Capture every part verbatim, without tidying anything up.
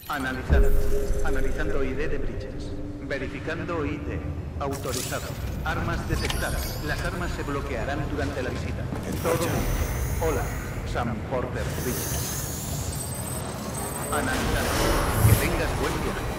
Analizando. Analizando I D de Bridges. Verificando I D. Autorizado. Armas detectadas. Las armas se bloquearán durante la visita. Todo. Hola, Sam Porter Bridges. Analizando. Que tengas buen viaje.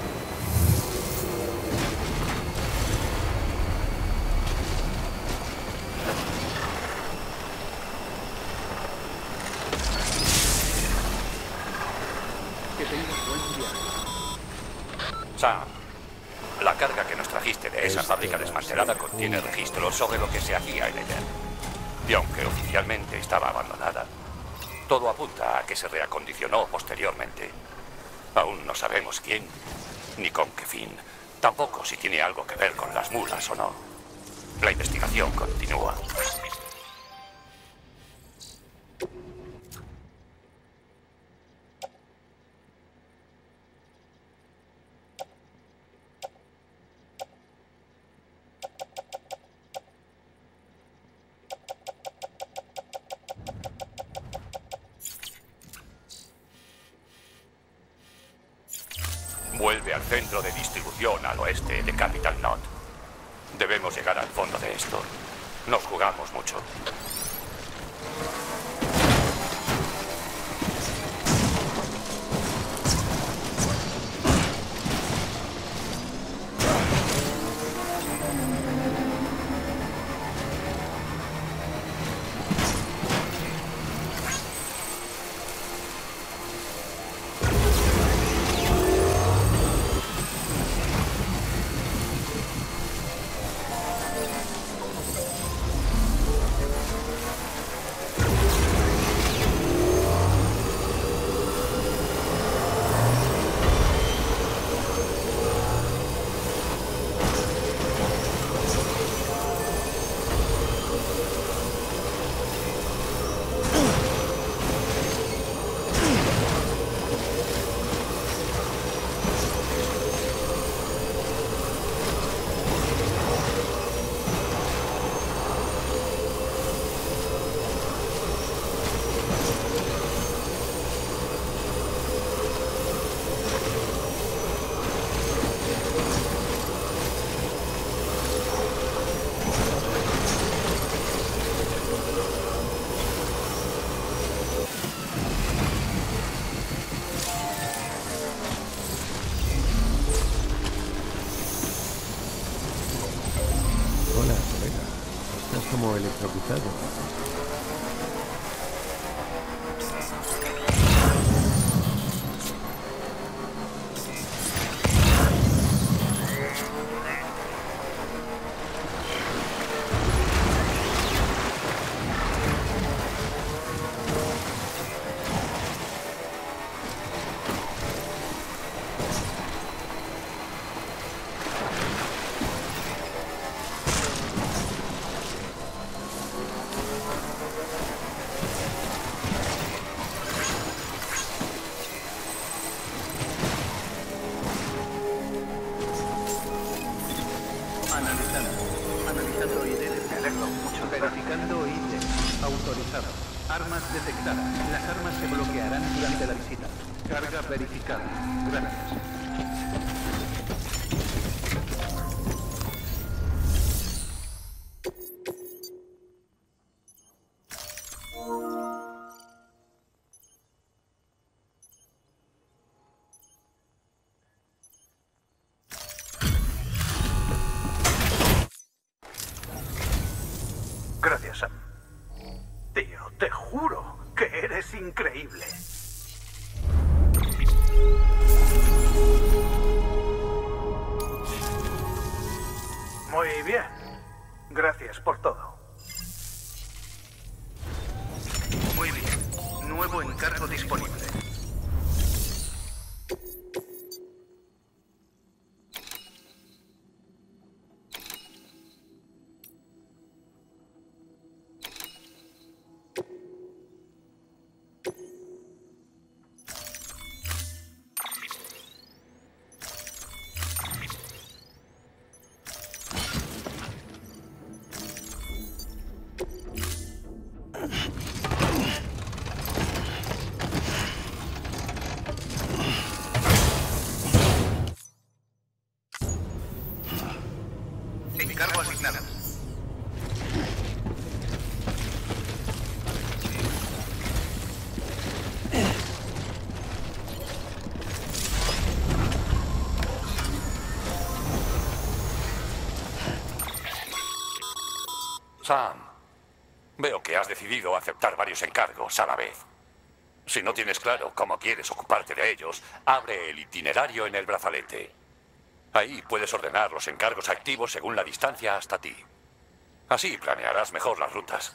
Que tengas buen viaje. Sam, la carga que nos trajiste de esa fábrica desmantelada contiene registros sobre lo que se hacía en ella. Y aunque oficialmente estaba abandonada, todo apunta a que se reacondicionó posteriormente. Aún no sabemos quién, ni con qué fin. Tampoco si tiene algo que ver con las mulas o no. La investigación continúa. Vuelve al centro de distribución al oeste de Capital Knot. Debemos llegar al fondo de esto. No jugamos mucho. Como electrocutado. Analizando I D de mucho. Verificando I D. Autorizado. Armas detectadas. Las armas se bloquearán durante la visita. Carga verificada. Gracias. Gracias, Sam. Tío, te juro que eres increíble. Muy bien. Gracias por todo. Muy bien. Nuevo encargo disponible. Encargo asignado. Sam, veo que has decidido aceptar varios encargos a la vez. Si no tienes claro cómo quieres ocuparte de ellos, abre el itinerario en el brazalete. Ahí puedes ordenar los encargos activos según la distancia hasta ti. Así planearás mejor las rutas.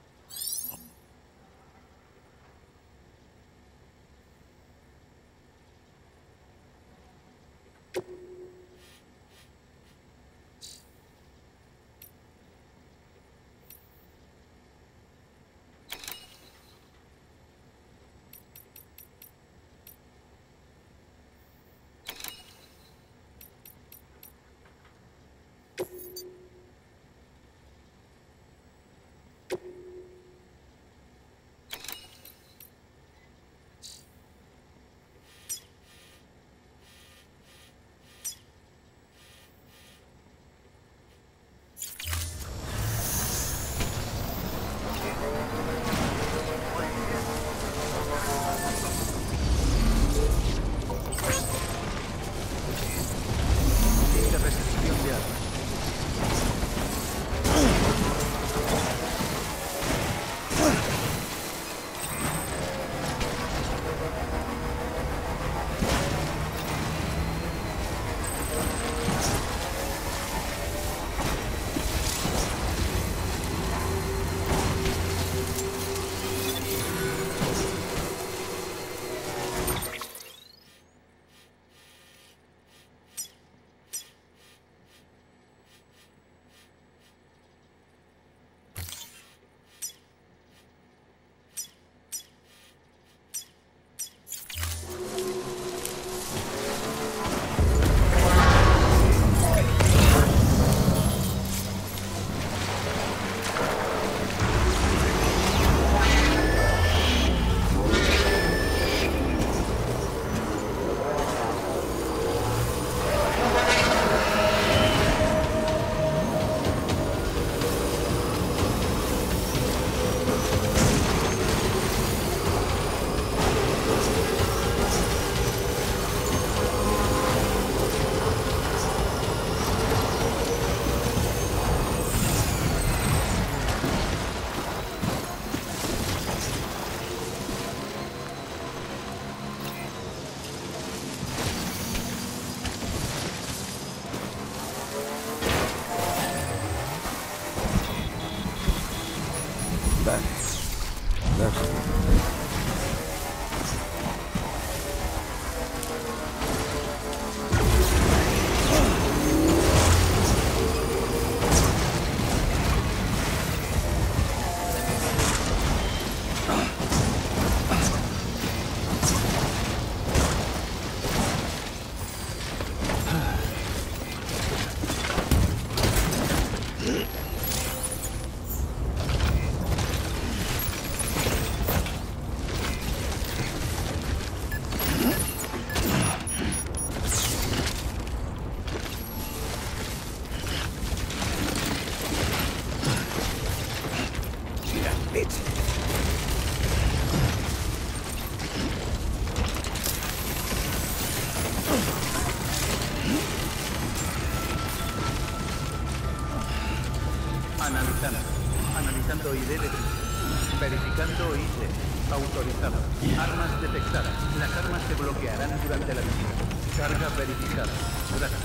Analizando. Analizando I D de Bridges. Verificando I D. Autorizado. Armas detectadas. Las armas se bloquearán durante la visita. Carga verificada. Gracias.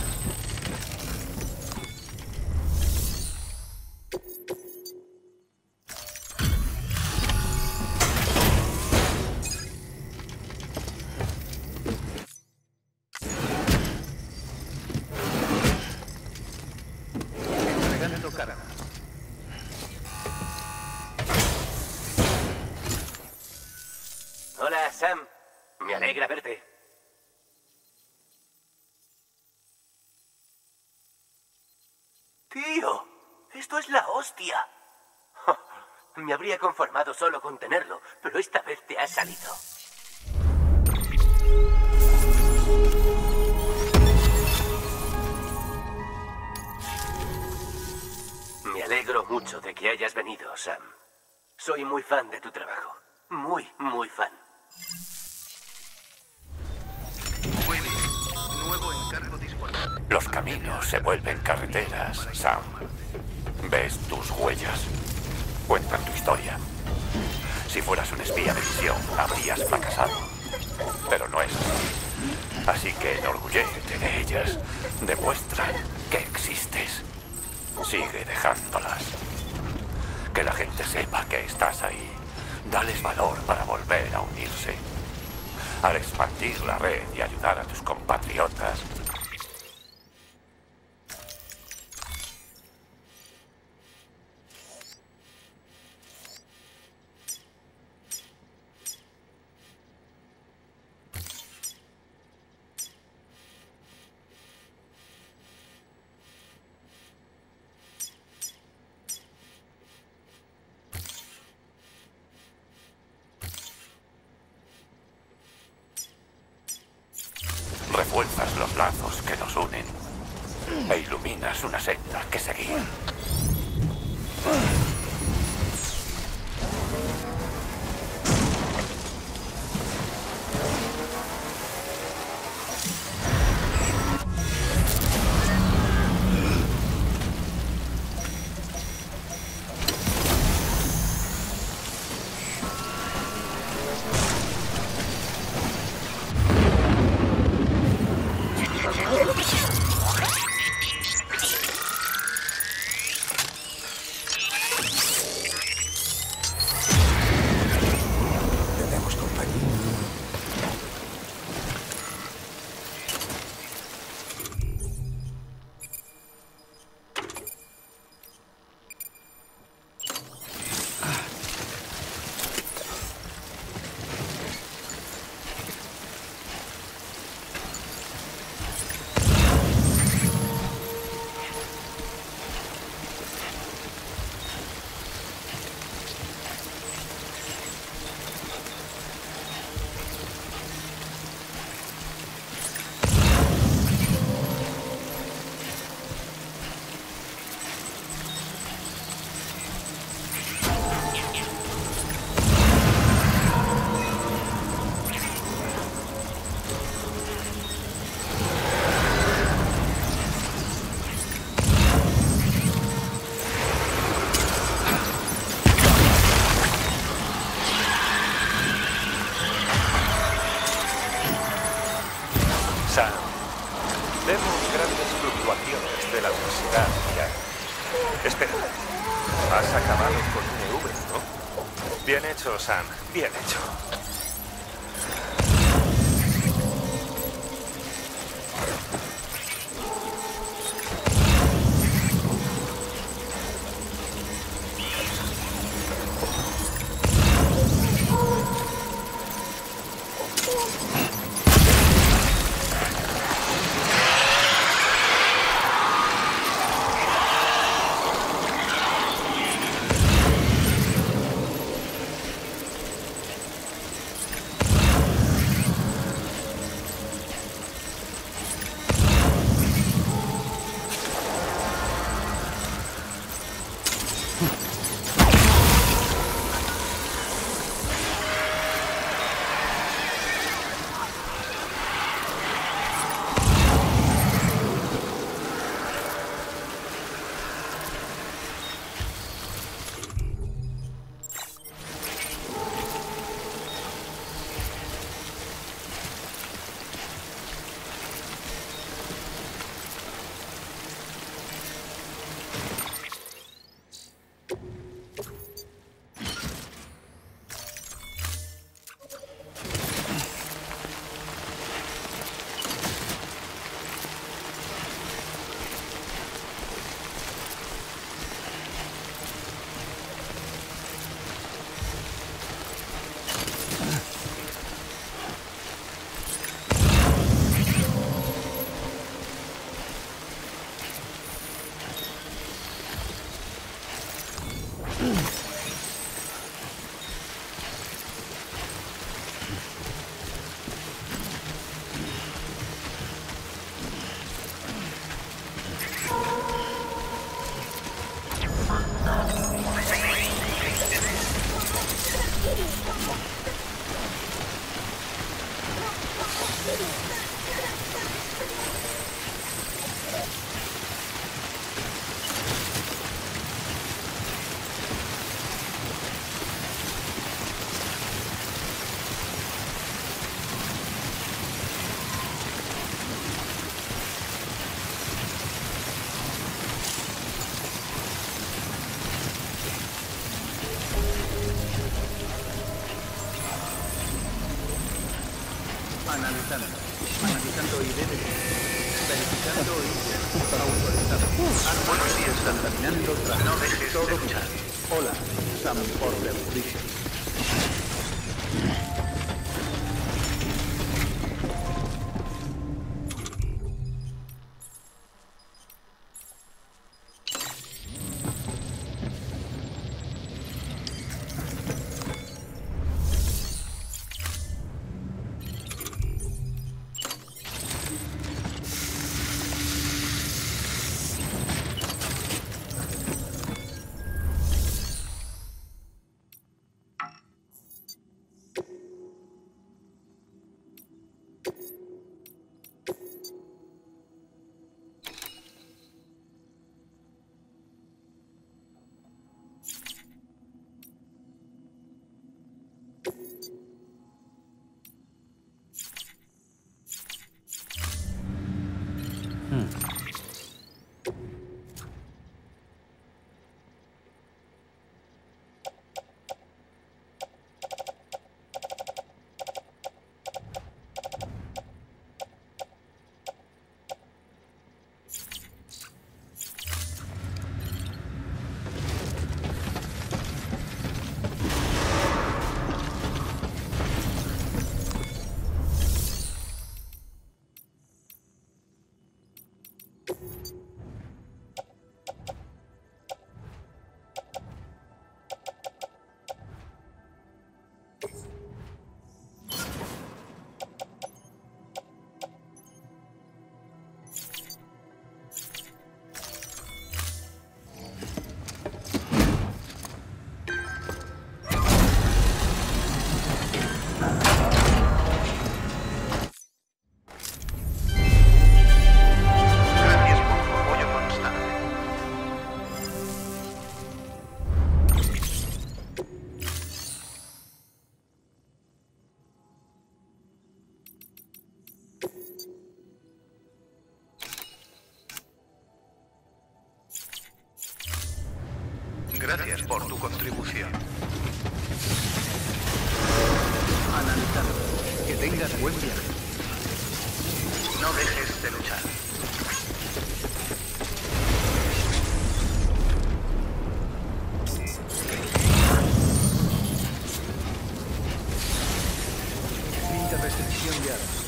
Entregando carga. Hola, Sam. Me alegra verte. Tío, esto es la hostia. Me habría conformado solo con tenerlo, pero esta vez te ha salido. Soy muy fan de tu trabajo. Muy, muy fan. Muy bien. Nuevo encargo disponible. Los caminos se vuelven carreteras, Sam. ¿Ves tus huellas? Cuentan tu historia. Si fueras un espía de misión, habrías fracasado. Pero no es así. Así que enorgullécete de ellas. Demuestra que existes. Sigue dejándolas. Que la gente sepa que estás ahí. Dales valor para volver a unirse. Al expandir la red y ayudar a tus compatriotas, refuerzas los lazos que nos unen e iluminas una senda que seguir. Sam, vemos grandes fluctuaciones de la densidad diaria. Espera, has acabado con un E V, ¿no? Bien hecho, Sam, bien hecho. Analizando. Analizando I D de verificando I D autorizado. Armas contaminando tras no dejes todo luchar. Hola, Sam Porter Bridges. Gracias por tu contribución. Analizando. Que tengas buen viaje. No dejes de luchar. Fin de restricción de armas.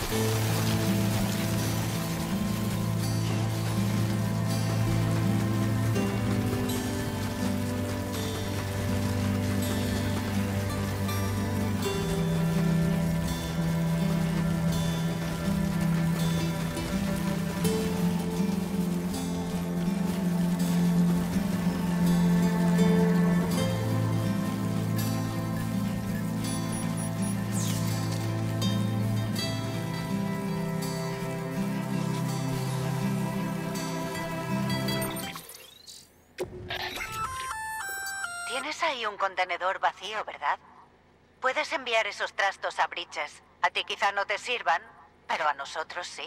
Tienes ahí un contenedor vacío, ¿verdad? Puedes enviar esos trastos a Bridges. A ti quizá no te sirvan, pero a nosotros sí.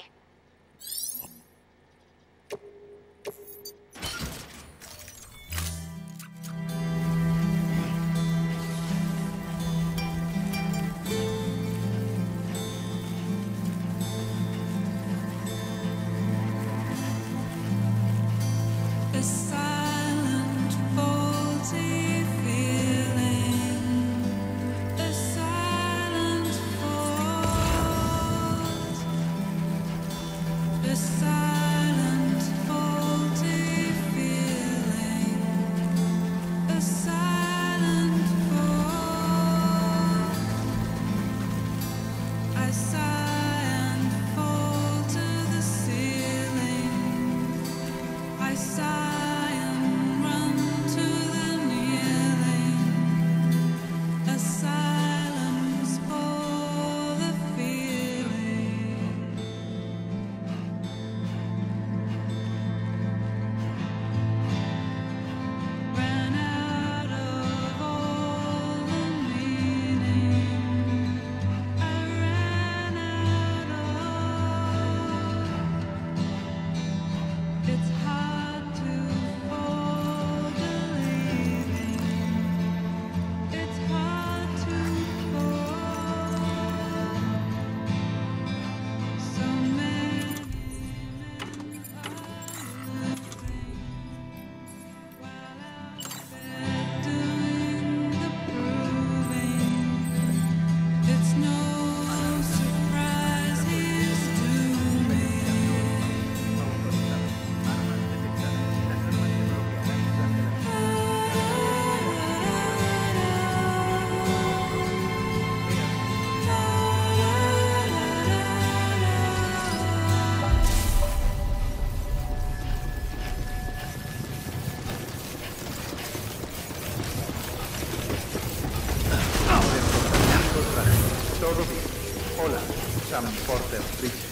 Sam Porter Bridges.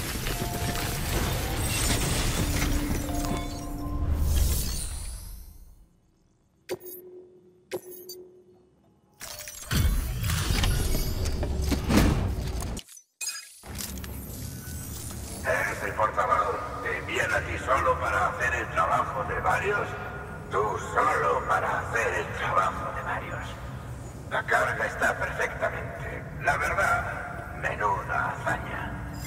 ¿Eres el portavoz? ¿Te envían a ti solo para hacer el trabajo de varios? Tú solo para hacer el trabajo de varios. La carga está perfectamente. La verdad, menuda hazaña.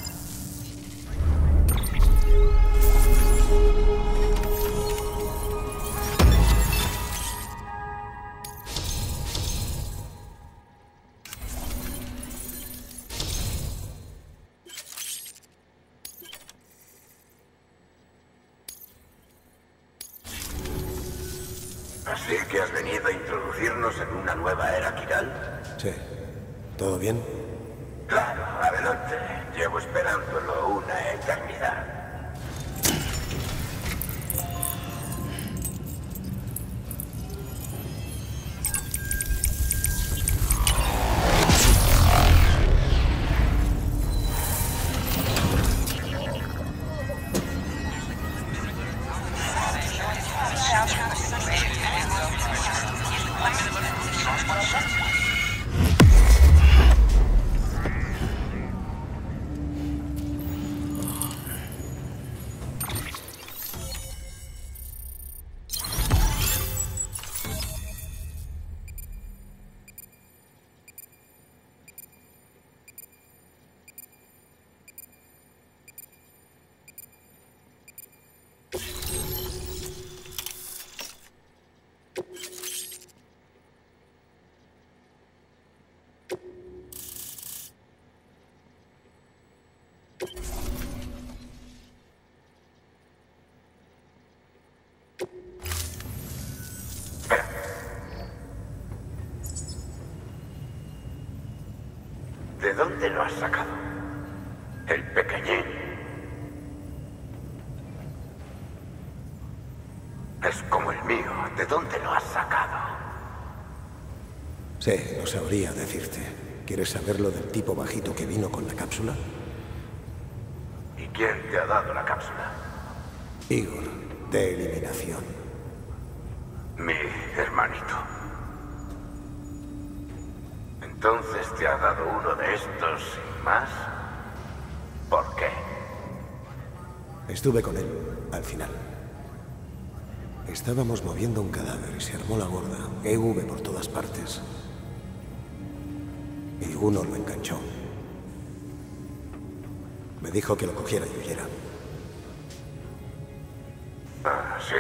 ¿Así que has venido a introducirnos en una nueva era Kiral? Sí. ¿Todo bien? Claro, adelante. Llevo esperándolo una eternidad. ¿De dónde lo has sacado? El pequeñín. Es como el mío. ¿De dónde lo has sacado? Sí, no sabría decirte. ¿Quieres saber lo del tipo bajito que vino con la cápsula? ¿Y quién te ha dado la cápsula? Igor, de eliminación. Mi hermanito. ¿Entonces te ha dado uno de estos sin más? ¿Por qué? Estuve con él, al final. Estábamos moviendo un cadáver y se armó la gorda. E V por todas partes. Y uno lo enganchó. Me dijo que lo cogiera y huyera. Ah, ¿sí?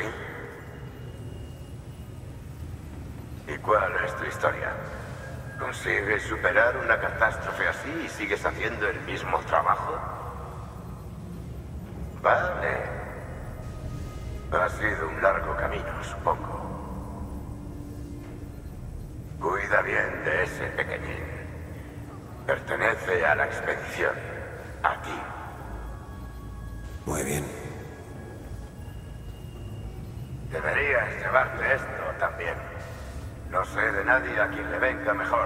¿Y cuál es tu historia? ¿Consigues superar una catástrofe así y sigues haciendo el mismo trabajo? Vale. Ha sido un largo camino, supongo. Cuida bien de ese pequeñín. Pertenece a la expedición. A ti. Muy bien. Deberías llevarte esto también. No sé de nadie a quien le venga mejor.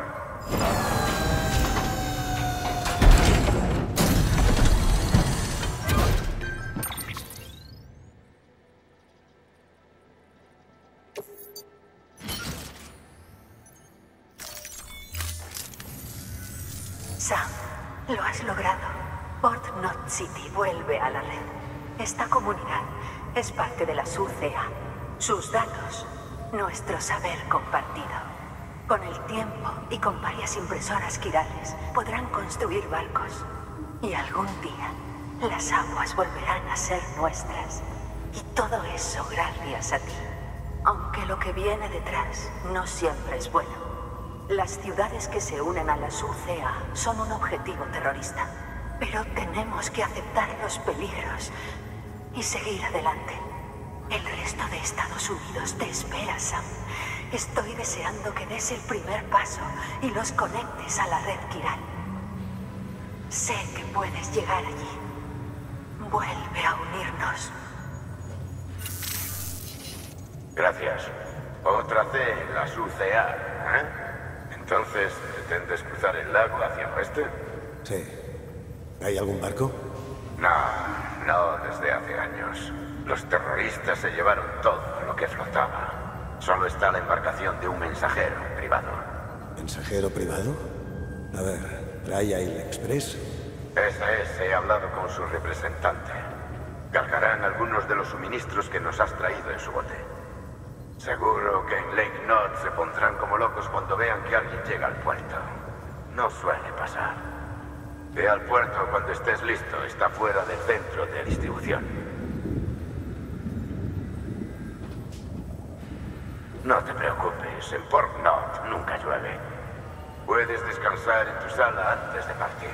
Sam, lo has logrado. Port Knot City vuelve a la red. Esta comunidad es parte de la S U C A. Sus datos, nuestro saber compartido. Con el tiempo y con varias impresoras quirales podrán construir barcos. Y algún día las aguas volverán a ser nuestras. Y todo eso gracias a ti. Aunque lo que viene detrás no siempre es bueno. Las ciudades que se unen a la S U C A son un objetivo terrorista. Pero tenemos que aceptar los peligros y seguir adelante. El resto de Estados Unidos te espera, Sam. Estoy deseando que des el primer paso y los conectes a la red Kiral. Sé que puedes llegar allí. Vuelve a unirnos. Gracias. Otra C en la S U C A, ¿eh? Entonces, ¿pretendes cruzar el lago hacia el oeste? Sí. ¿Hay algún barco? No, no desde hace años. Los terroristas se llevaron todo lo que flotaba. Solo está la embarcación de un mensajero privado. ¿Mensajero privado? A ver, ¿trae ahí el Express? Ese es, he hablado con su representante. Cargarán algunos de los suministros que nos has traído en su bote. Seguro que en Lake Knot se pondrán como locos cuando vean que alguien llega al puerto. No suele pasar. Ve al puerto cuando estés listo. Está fuera del centro de distribución. No te preocupes, en Port Knot nunca llueve. Puedes descansar en tu sala antes de partir.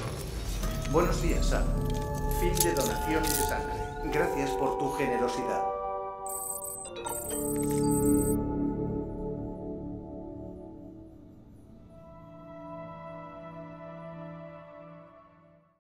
Buenos días, Sam. Fin de donación de sangre. Gracias por tu generosidad.